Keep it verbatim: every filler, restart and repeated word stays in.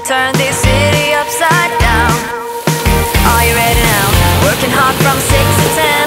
turn this city upside down. Are you ready now? Working hard from six to ten.